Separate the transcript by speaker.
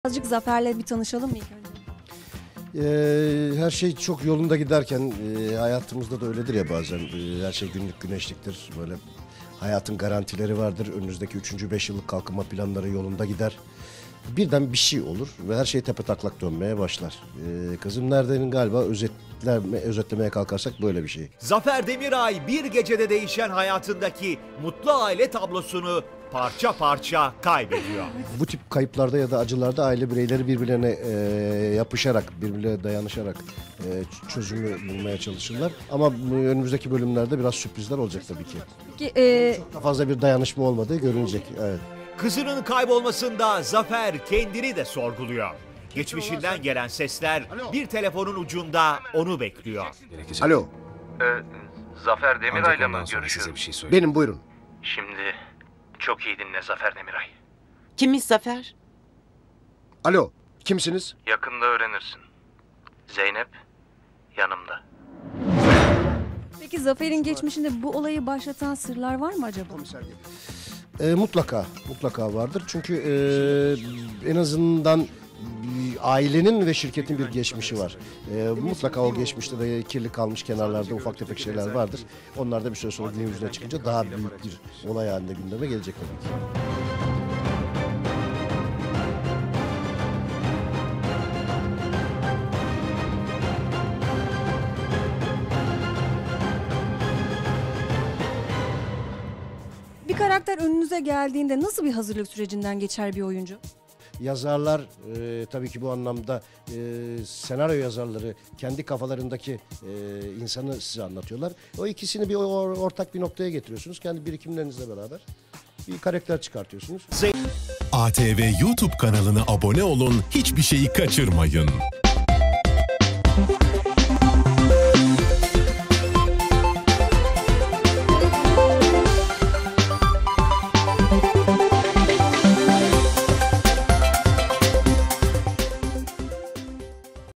Speaker 1: Birazcık Zafer'le bir tanışalım mı ilk önce?
Speaker 2: Her şey çok yolunda giderken hayatımızda da öyledir ya bazen. Her şey günlük güneşliktir. Böyle hayatın garantileri vardır. Önünüzdeki 3. 5 yıllık kalkınma planları yolunda gider. Birden bir şey olur ve her şey tepetaklak dönmeye başlar. Kızım Nerede'nin galiba özetlemeye kalkarsak böyle bir şey.
Speaker 3: Zafer Demiray bir gecede değişen hayatındaki mutlu aile tablosunu parça parça kaybediyor.
Speaker 2: Bu tip kayıplarda ya da acılarda aile bireyleri birbirlerine yapışarak, birbirlerine dayanışarak çözümü bulmaya çalışırlar. Ama önümüzdeki bölümlerde biraz sürprizler olacak tabii ki.
Speaker 1: Peki,
Speaker 2: Çok da fazla bir dayanışma olmadığı görünecek. Evet.
Speaker 3: Kızının kaybolmasında Zafer kendini de sorguluyor. Geçmişinden gelen sesler bir telefonun ucunda onu bekliyor.
Speaker 2: Alo,
Speaker 4: Zafer Demiray'la mı
Speaker 5: Ondan sonra size
Speaker 4: görüşüyorum?
Speaker 5: bir şey söyleyeyim.
Speaker 2: benim buyurun.
Speaker 4: Şimdi çok iyi dinle Zafer Demiray.
Speaker 6: Kimmiş Zafer?
Speaker 2: Alo, kimsiniz?
Speaker 4: Yakında öğrenirsin. Zeynep yanımda.
Speaker 1: peki Zafer'in geçmişinde bu olayı başlatan sırlar var mı acaba?
Speaker 2: Mutlaka vardır. Çünkü en azından ailenin ve şirketin bir geçmişi var. Mutlaka o geçmişte de kirli kalmış kenarlarda ufak tefek şeyler vardır. Onlar da bir süre sonra gün yüzüne çıkınca daha büyük bir olay halinde gündeme gelecek tabii ki.
Speaker 1: Bir karakter önünüze geldiğinde nasıl bir hazırlık sürecinden geçer bir oyuncu?
Speaker 2: Yazarlar tabii ki bu anlamda senaryo yazarları kendi kafalarındaki insanı size anlatıyorlar. O ikisini bir ortak bir noktaya getiriyorsunuz. Kendi birikimlerinizle beraber bir karakter çıkartıyorsunuz.
Speaker 7: ATV YouTube kanalına abone olun, hiçbir şeyi kaçırmayın.